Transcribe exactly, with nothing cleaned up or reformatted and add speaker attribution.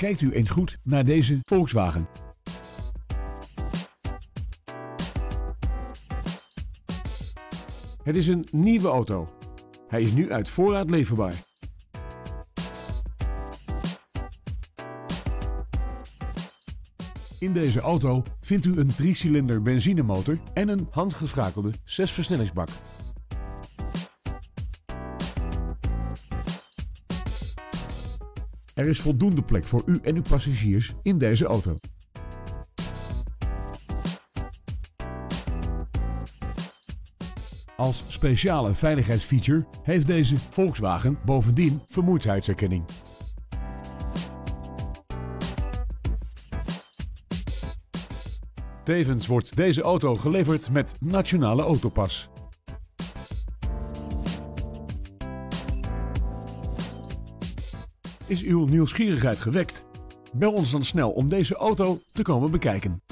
Speaker 1: Kijkt u eens goed naar deze Volkswagen. Het is een nieuwe auto. Hij is nu uit voorraad leverbaar. In deze auto vindt u een driecilinder benzinemotor en een handgeschakelde zesversnellingsbak. Er is voldoende plek voor u en uw passagiers in deze auto. Als speciale veiligheidsfeature heeft deze Volkswagen bovendien vermoeidheidsherkenning. Tevens wordt deze auto geleverd met Nationale Autopas. Is uw nieuwsgierigheid gewekt? Bel ons dan snel om deze auto te komen bekijken.